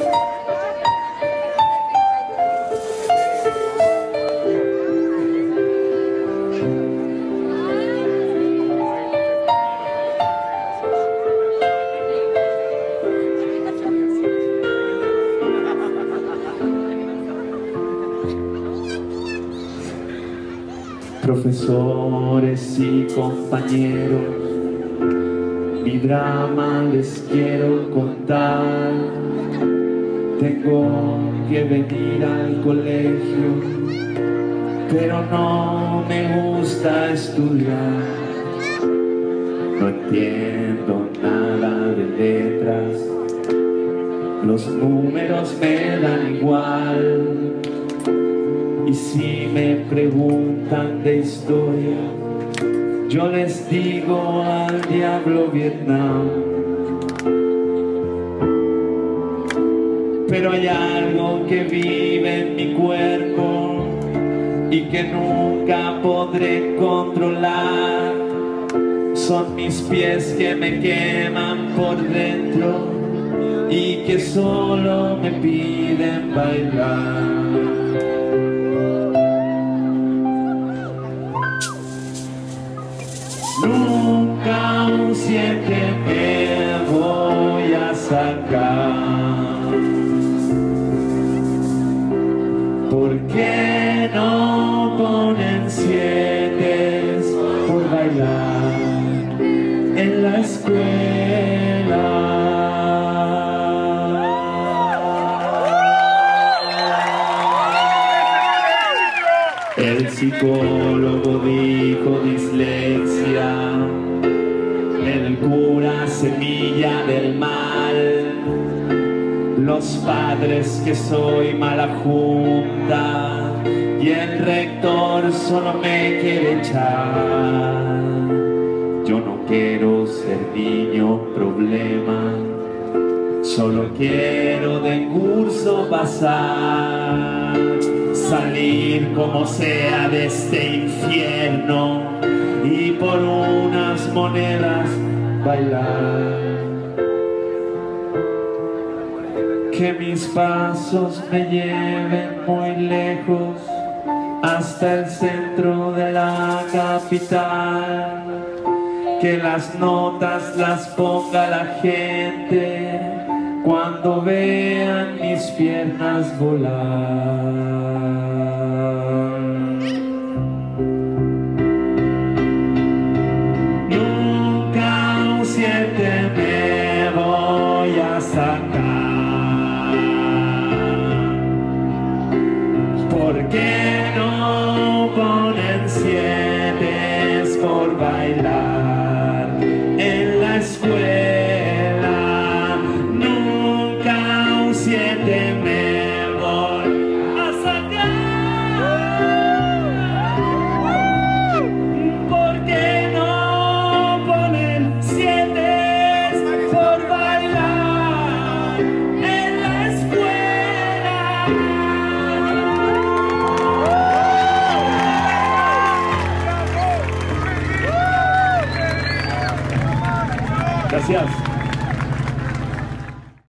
Profesores y compañeros, mi drama les quiero contar. Tengo que venir al colegio, pero no me gusta estudiar. No entiendo nada de letras, los números me dan igual. Y si me preguntan de historia, yo les digo al diablo Vietnam. Pero hay algo que vive en mi cuerpo y que nunca podré controlar. Son mis pies que me queman por dentro y que solo me piden bailar. Nunca un 7 me voy a sacar. ¿Por qué no ponen 7 por bailar en la escuela? El psicólogo dijo dislexia, el cura semilla del mal, los padres que soy mala junta y el rector solo me quiere echar. Yo no quiero ser niño problema, solo quiero de curso pasar, salir como sea de este infierno y por unas monedas bailar. Que mis pasos me lleven muy lejos hasta el centro de la capital, que las notas las ponga la gente cuando vean mis piernas volar. Nunca un 7 me voy a sacar. ¿Por qué no ponen 7 por bailar en la escuela? Nunca un 7 me voy a sacar. ¿Por qué no ponen 7 por bailar en la escuela? Gracias.